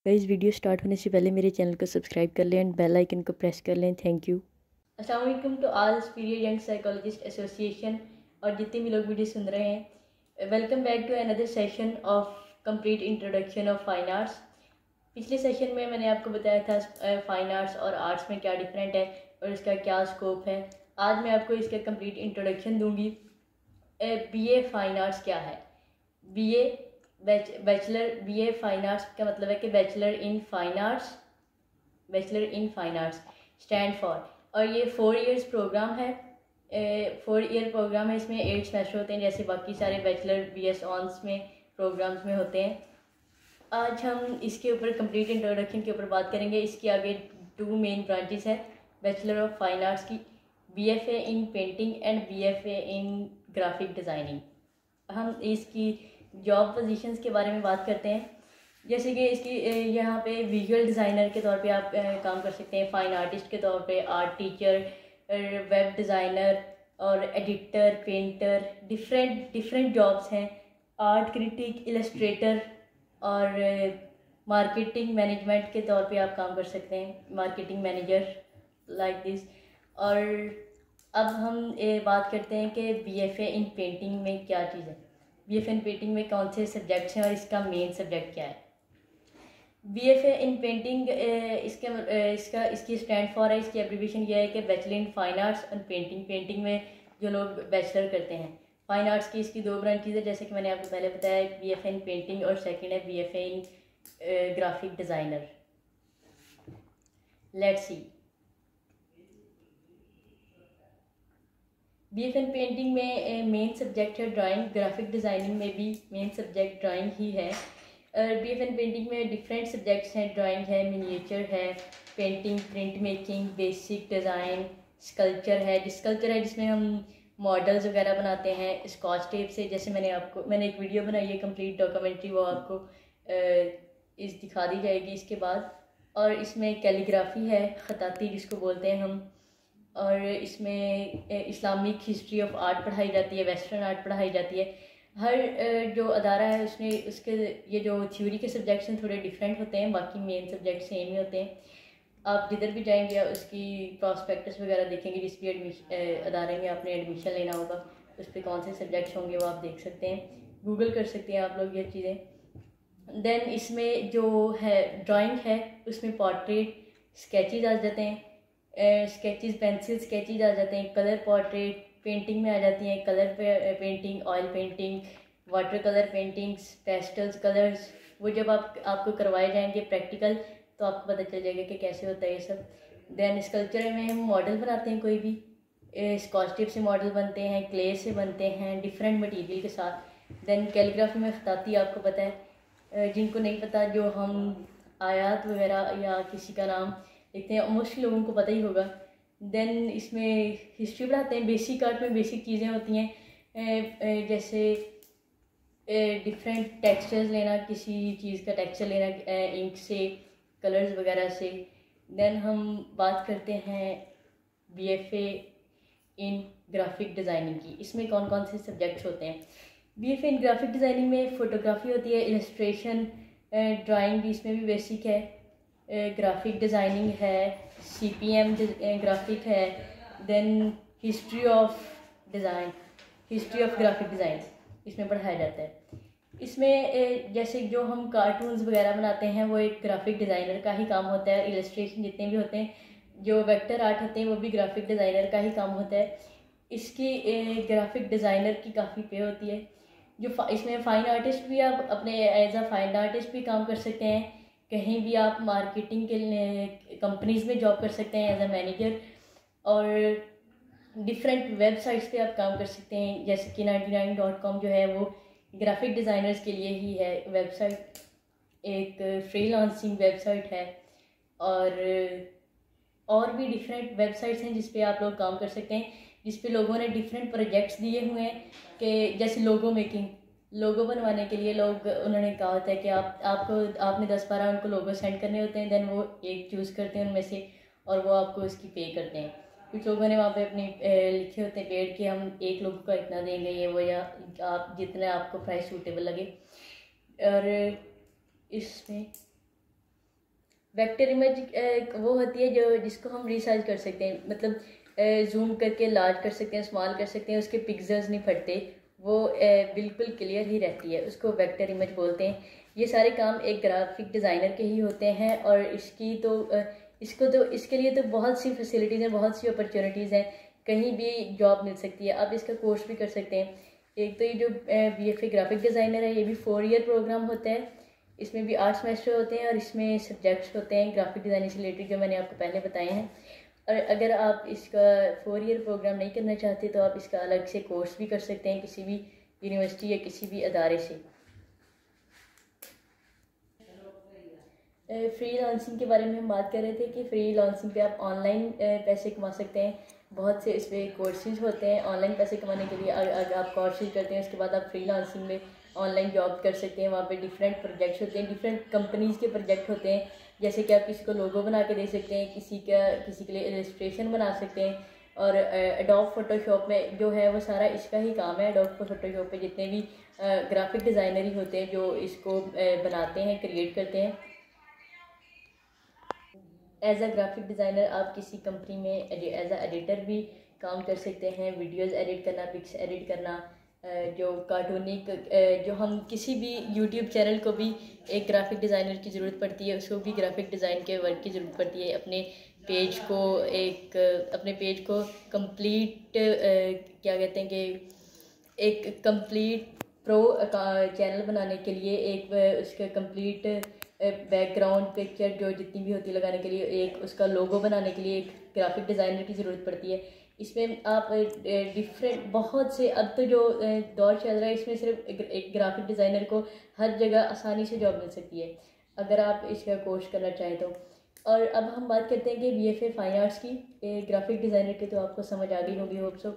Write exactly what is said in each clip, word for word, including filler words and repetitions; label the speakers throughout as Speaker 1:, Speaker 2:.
Speaker 1: Guys video start होने से पहले मेरे चैनल को सब्सक्राइब कर लें एंड बेल आइकन को प्रेस कर लें। Thank you. अस्सलाम वालेकुम to all superior young psychologist association और जितने भी लोग वीडियो सुन रहे हैं, welcome back to another session of complete introduction of fine arts. पिछले सेशन में मैंने आपको बताया था फाइन आर्ट्स और आर्ट्स में क्या डिफरेंट है और इसका क्या स्कोप है। आज मैं आपको इसका कंप्लीट इंट्रोडक्शन दूंगी। बी ए फाइन आर्ट्स क्या है? B A bachelor B A fine arts का मतलब है कि bachelor in fine arts bachelor in fine arts stand for, और ये फोर इयर्स प्रोग्राम है। फोर ईयर प्रोग्राम है, इसमें एट सेमेस्टर होते हैं जैसे बाकी सारे बैचलर बी एस ऑनर्स में प्रोग्राम्स में होते हैं। आज हम इसके ऊपर कंप्लीट इंट्रोडक्शन के ऊपर बात करेंगे। इसके आगे टू मेन ब्रांचेस है बैचलर ऑफ फाइन आर्ट्स की, B F A in painting and B F A in graphic designing. हम इसकी जॉब पोजीशंस के बारे में बात करते हैं, जैसे कि इसकी यहाँ पे विजुअल डिज़ाइनर के तौर पे आप काम कर सकते हैं, फाइन आर्टिस्ट के तौर पे, आर्ट टीचर, वेब डिज़ाइनर और editor, painter, different different jobs हैं। आर्ट क्रिटिक, इलस्ट्रेटर और मार्केटिंग मैनेजमेंट के तौर पे आप काम कर सकते हैं, मार्केटिंग मैनेजर लाइक दिस। और अब हम ये बात करते हैं कि B F A in painting में क्या चीज़ है, B F A in painting में कौन से सब्जेक्ट्स हैं और इसका मेन सब्जेक्ट क्या है। B F A in painting इसके इसका इसकी स्टैंड फॉर है, इसकी एब्रीविएशन यह है कि bachelor in fine arts and painting. Painting में जो लोग बैचलर करते हैं, फाइन आर्ट्स की इसकी दो ब्रांचेज है जैसे कि मैंने आपको पहले बताया, B F A in painting और सेकेंड है B F A in graphic designer. Let's see, B F in painting में मेन सब्जेक्ट है ड्राइंग, ग्राफिक डिज़ाइनिंग में भी मेन सब्जेक्ट ड्राइंग ही है। बी एफ इन पेंटिंग में डिफरेंट सब्जेक्ट्स हैं, ड्राइंग है, मिनिएचर है, painting, print making, basic design, sculpture है। स्कल्पचर है जिसमें हम मॉडल्स वगैरह बनाते हैं स्कॉच टेप से, जैसे मैंने आपको मैंने एक वीडियो बनाई है कंप्लीट डॉक्यूमेंट्री, वो आपको इस दिखा दी जाएगी इसके बाद। और इसमें कैलीग्राफी है, ख़ताती जिसको बोलते हैं हम, और इसमें इस्लामिक हिस्ट्री ऑफ आर्ट पढ़ाई जाती है, वेस्टर्न आर्ट पढ़ाई जाती है। हर जो अदारा है उसने उसके ये जो थ्योरी के सब्जेक्ट्स हैं थोड़े डिफरेंट होते हैं, बाकी मेन सब्जेक्ट सेम ही होते हैं। आप जिधर भी जाएंगे उसकी प्रॉस्पेक्टस वगैरह देखेंगे, जिस भी एडमिशन अदारे में आपने एडमिशन लेना होगा उस पर कौन से सब्जेक्ट्स होंगे वो आप देख सकते हैं, गूगल कर सकते हैं आप लोग ये चीज़ें। देन इसमें जो है ड्राइंग है उसमें पोर्ट्रेट, स्केचेज आ जाते हैं, स्केचेस पेंसिल स्केचेज आ जाते हैं, कलर पोर्ट्रेट पेंटिंग में आ जाती हैं, कलर पे, painting, oil painting, water colour paintings, pastels colours. वो जब आप आपको करवाए जाएंगे प्रैक्टिकल तो आपको पता चल जाएगा कि कैसे होता है ये सब। देन स्कल्पचर में हम मॉडल बनाते हैं, कोई भी स्कॉच टेप से मॉडल बनते हैं, क्ले से बनते हैं, डिफरेंट मटेरियल के साथ। देन कैलीग्राफी में खताती आपको पता है, जिनको नहीं पता, जो हम आयात वगैरह या किसी का नाम लिखते हैं मोस्टली लोगों को पता ही होगा। देन इसमें हिस्ट्री पढ़ाते हैं, बेसिक आर्ट में बेसिक चीज़ें होती हैं जैसे डिफरेंट टेक्सचर्स लेना, किसी चीज़ का टेक्सचर लेना इंक से, कलर्स वगैरह से। देन हम बात करते हैं B F A in graphic designing की, इसमें कौन कौन से सब्जेक्ट्स होते हैं। B F A in graphic designing में फ़ोटोग्राफी होती है, इलस्ट्रेशन, ड्राइंग भी इसमें भी बेसिक है, ग्राफिक डिज़ाइनिंग है, सी पी एम ग्राफिक है, then history of design, history of graphic design इसमें पढ़ाया जाता है। इसमें जैसे जो हम कार्टून्स वगैरह बनाते हैं वो एक ग्राफिक डिज़ाइनर का ही काम होता है, इलस्ट्रेशन जितने भी होते हैं, जो वेक्टर आर्ट होते हैं वो भी ग्राफिक डिज़ाइनर का ही काम होता है। इसकी ग्राफिक डिज़ाइनर की काफ़ी पे होती है। जो इसमें फ़ाइन आर्टिस्ट भी आप अपने एज अ फाइन आर्टिस्ट भी काम कर सकते हैं, कहीं भी आप मार्केटिंग के लिए कंपनीज़ में जॉब कर सकते हैं एज अ मैनेजर, और डिफरेंट वेबसाइट्स पे आप काम कर सकते हैं, जैसे कि नाइन्टी नाइन डॉट कॉम जो है वो ग्राफिक डिज़ाइनर्स के लिए ही है वेबसाइट, एक फ्रीलांसिंग वेबसाइट है। और और भी डिफरेंट वेबसाइट्स हैं जिस पे आप लोग काम कर सकते हैं, जिस पे लोगों ने डिफरेंट प्रोजेक्ट्स दिए हुए हैं कि जैसे लोगो मेकिंग, लोगो बनवाने के लिए लोग उन्होंने कहा होता है कि आप आपको आपने दस बारह उनको लोगो सेंड करने होते हैं, देन वो एक चूज़ करते हैं उनमें से और वो आपको उसकी पे करते हैं। कुछ लोगों ने वहाँ पे अपने लिखे होते हैं पेड कि हम एक लोगों का इतना देंगे ये वो, या आप जितना आपको प्राइस सूटेबल लगे। और इसमें वेक्टर इमेज वो होती है जो जिसको हम रिसाइज कर सकते हैं, मतलब जूम करके लार्ज कर सकते हैं, स्मॉल कर सकते हैं, उसके पिक्सल्स नहीं फटते, वो बिल्कुल क्लियर ही रहती है, उसको वेक्टर इमेज बोलते हैं। ये सारे काम एक ग्राफिक डिज़ाइनर के ही होते हैं और इसकी तो इसको तो इसके लिए तो बहुत सी फैसिलिटीज़ हैं, बहुत सी अपॉर्चुनिटीज़ हैं, कहीं भी जॉब मिल सकती है। आप इसका कोर्स भी कर सकते हैं। एक तो ये जो B F A graphic designer है, ये भी फोर ईयर प्रोग्राम होता है, इसमें भी आठ सेमेस्टर होते हैं और इसमें सब्जेक्ट्स होते हैं ग्राफिक डिज़ाइनिंग से रिलेटेड जो मैंने आपको पहले बताए हैं। और अगर आप इसका फोर ईयर प्रोग्राम नहीं करना चाहते तो आप इसका अलग से कोर्स भी कर सकते हैं किसी भी यूनिवर्सिटी या किसी भी अदारे से। फ्री लॉन्सिंग के बारे में हम बात कर रहे थे कि फ्री लॉन्सिंग पे आप ऑनलाइन पैसे कमा सकते हैं। बहुत से इस पर कोर्सेज होते हैं ऑनलाइन पैसे कमाने के लिए। अगर आप कोर्सेज करते हैं उसके बाद आप फ्री लॉन्सिंग में ऑनलाइन जॉब कर सकते हैं। वहाँ पे डिफरेंट प्रोजेक्ट्स होते हैं, डिफरेंट कंपनीज़ के प्रोजेक्ट होते हैं, जैसे कि आप किसी को लोगो बना के दे सकते हैं, किसी का किसी के लिए इलस्ट्रेशन बना सकते हैं। और एडोब फोटोशॉप में जो है वो सारा इसका ही काम है। एडोब फोटोशॉप पे जितने भी ग्राफिक डिज़ाइनर ही होते हैं जो इसको बनाते हैं, क्रिएट करते हैं। एज अ ग्राफिक डिज़ाइनर आप किसी कंपनी में एज अ एडिटर भी काम कर सकते हैं। वीडियोस एडिट करना, पिक्स एडिट करना, जो कार्टूनिक जो हम किसी भी यूट्यूब चैनल को भी एक ग्राफिक डिज़ाइनर की ज़रूरत पड़ती है, उसको भी ग्राफिक डिज़ाइन के वर्क की ज़रूरत पड़ती है। अपने पेज को एक अपने पेज को कंप्लीट क्या कहते हैं कि एक कंप्लीट प्रो चैनल बनाने के लिए एक उसका कंप्लीट बैकग्राउंड पिक्चर जो जितनी भी होती है लगाने के लिए, एक उसका लोगो बनाने के लिए एक ग्राफिक डिज़ाइनर की ज़रूरत पड़ती है। इसमें आप डिफरेंट बहुत से, अब तो जो दौर चल रहा है इसमें सिर्फ एक ग्राफिक डिज़ाइनर को हर जगह आसानी से जॉब मिल सकती है अगर आप इसका कोर्स करना चाहें तो। और अब हम बात करते हैं कि B F A fine arts की, ग्राफिक डिज़ाइनर की तो आपको समझ आ गई होगी होप सो।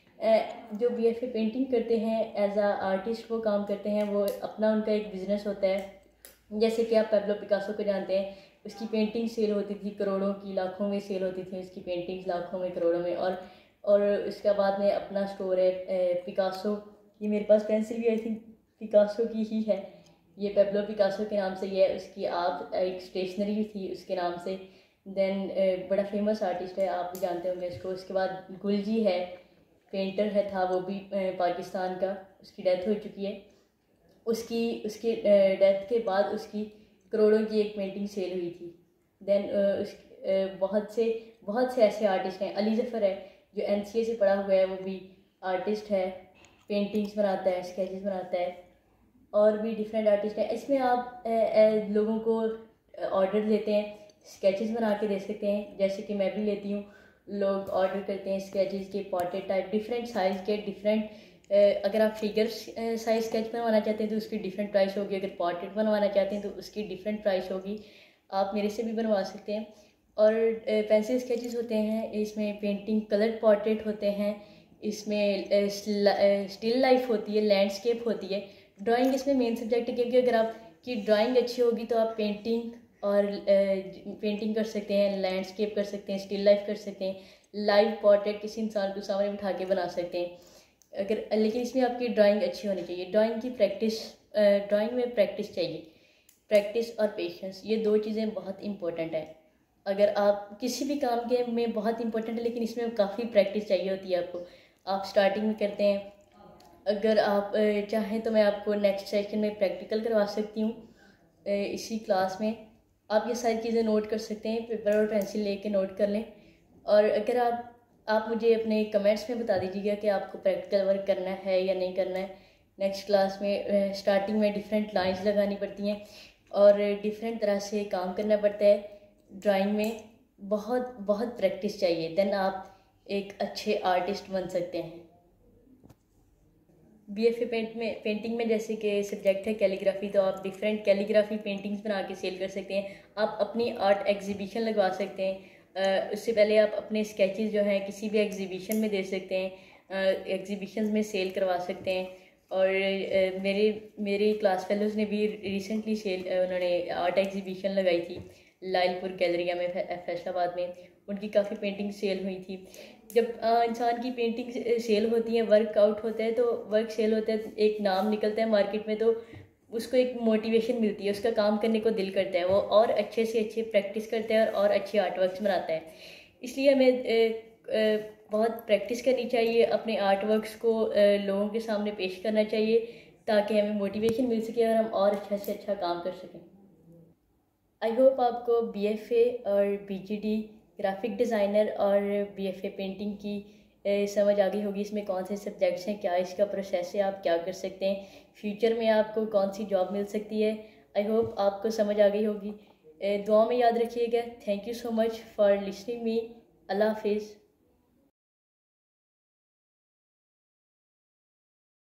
Speaker 1: जो बी एफ ए पेंटिंग करते हैं एज आ आर्टिस्ट वो काम करते हैं, वो अपना उनका एक बिज़नेस होता है। जैसे कि आप पैब्लो पिकासो को जानते हैं, उसकी पेंटिंग सेल होती थी करोड़ों की, लाखों में सेल होती थी उसकी पेंटिंग्स, लाखों में, करोड़ों में। और और उसके बाद में अपना स्टोर है पिकासो। ये मेरे पास पेंसिल भी आई थिंक पिकासो की ही है, ये पैब्लो पिकासो के नाम से ही है। उसकी आप एक स्टेशनरी थी उसके नाम से। देन बड़ा फेमस आर्टिस्ट है, आप भी जानते होंगे इसको। उसके बाद गुलजी है, पेंटर है, था वो भी पाकिस्तान का, उसकी डेथ हो चुकी है। उसकी उसके डेथ के बाद उसकी करोड़ों की एक पेंटिंग सेल हुई थी। देन उस बहुत से बहुत से ऐसे आर्टिस्ट हैं। अली ज़फ़र है जो एन सी ए से पढ़ा हुआ है, वो भी आर्टिस्ट है, पेंटिंग्स बनाता है, स्केचेस बनाता है। और भी डिफरेंट आर्टिस्ट हैं। इसमें आप ए, ए, लोगों को ऑर्डर देते हैं, स्केचेस बना के दे सकते हैं, जैसे कि मैं भी लेती हूँ। लोग ऑर्डर करते हैं स्केचेस के, पोर्ट्रेट टाइप, डिफरेंट साइज़ के, डिफरेंट अगर आप फिगर साइज स्केच बनवाना चाहते हैं तो उसकी डिफरेंट प्राइस होगी, अगर पोर्ट्रेट बनवाना चाहते हैं तो उसकी डिफरेंट प्राइस होगी। आप मेरे से भी बनवा सकते हैं। और पेंसिल स्केचेस होते हैं, इसमें पेंटिंग कलर पोर्ट्रेट होते हैं, इसमें स्टिल लाइफ होती है, लैंडस्केप होती है। ड्राइंग इसमें मेन सब्जेक्ट है, क्योंकि अगर आपकी ड्राइंग अच्छी होगी तो आप पेंटिंग और पेंटिंग कर सकते हैं, लैंडस्केप कर सकते हैं, स्टिल लाइफ कर सकते हैं, लाइव पोर्ट्रेट किसी इंसान को सामने बिठा के बना सकते हैं। अगर लेकिन इसमें आपकी ड्राइंग अच्छी होनी चाहिए। ड्राइंग की प्रैक्टिस, ड्राइंग में प्रैक्टिस चाहिए, प्रैक्टिस और पेशेंस, ये दो चीज़ें बहुत इंपॉर्टेंट है। अगर आप किसी भी काम के में बहुत इंपॉर्टेंट है, लेकिन इसमें काफ़ी प्रैक्टिस चाहिए होती है आपको। आप स्टार्टिंग में करते हैं, अगर आप चाहें तो मैं आपको नेक्स्ट सेशन में प्रैक्टिकल करवा सकती हूँ इसी क्लास में। आप ये सारी चीज़ें नोट कर सकते हैं, पेपर और पेंसिल लेके नोट कर लें। और अगर आप आप मुझे अपने कमेंट्स में बता दीजिएगा कि आपको प्रैक्टिकल वर्क करना है या नहीं करना है। नेक्स्ट क्लास में स्टार्टिंग में डिफरेंट लाइंस लगानी पड़ती हैं और डिफरेंट तरह से काम करना पड़ता है। ड्राइंग में बहुत बहुत प्रैक्टिस चाहिए, देन आप एक अच्छे आर्टिस्ट बन सकते हैं। बी एफ ए पेंट में पेंटिंग में जैसे कि सब्जेक्ट है कैलीग्राफी, तो आप डिफरेंट कैलीग्राफी पेंटिंग्स बना के सेल कर सकते हैं। आप अपनी आर्ट एग्जीबिशन लगवा सकते हैं। Uh, उससे पहले आप अपने स्केचेस जो हैं किसी भी एग्जीबिशन में दे सकते हैं, एग्जीबिशन uh, में सेल करवा सकते हैं। और uh, मेरे मेरे क्लास फेलोज़ ने भी रिसेंटली सेल uh, उन्होंने आर्ट एग्जीबिशन लगाई थी लाइलपुर गैलरिया में, फैसलाबाद में। उनकी काफ़ी पेंटिंग सेल हुई थी। जब uh, इंसान की पेंटिंग सेल होती है, वर्क आउट होता है, तो वर्क सेल होता है, एक नाम निकलता है मार्केट में, तो उसको एक मोटिवेशन मिलती है, उसका काम करने को दिल करता है, वो और अच्छे से अच्छे प्रैक्टिस करता है और, और अच्छे आर्ट वर्क्स बनाता है। इसलिए हमें बहुत प्रैक्टिस करनी चाहिए, अपने आर्ट वर्क्स को लोगों के सामने पेश करना चाहिए ताकि हमें मोटिवेशन मिल सके और हम और अच्छा से अच्छा काम कर सकें। आई होप आपको बी एफ ए और B G D graphic designer और बी एफ ए पेंटिंग की समझ आ गई होगी। इसमें कौन से सब्जेक्ट्स हैं, क्या इसका प्रोसेस है, आप क्या कर सकते हैं, फ्यूचर में आपको कौन सी जॉब मिल सकती है। आई होप आपको समझ आ गई होगी। दुआ में याद रखिएगा। Thank you so much for listening me. Allah हाफिज़।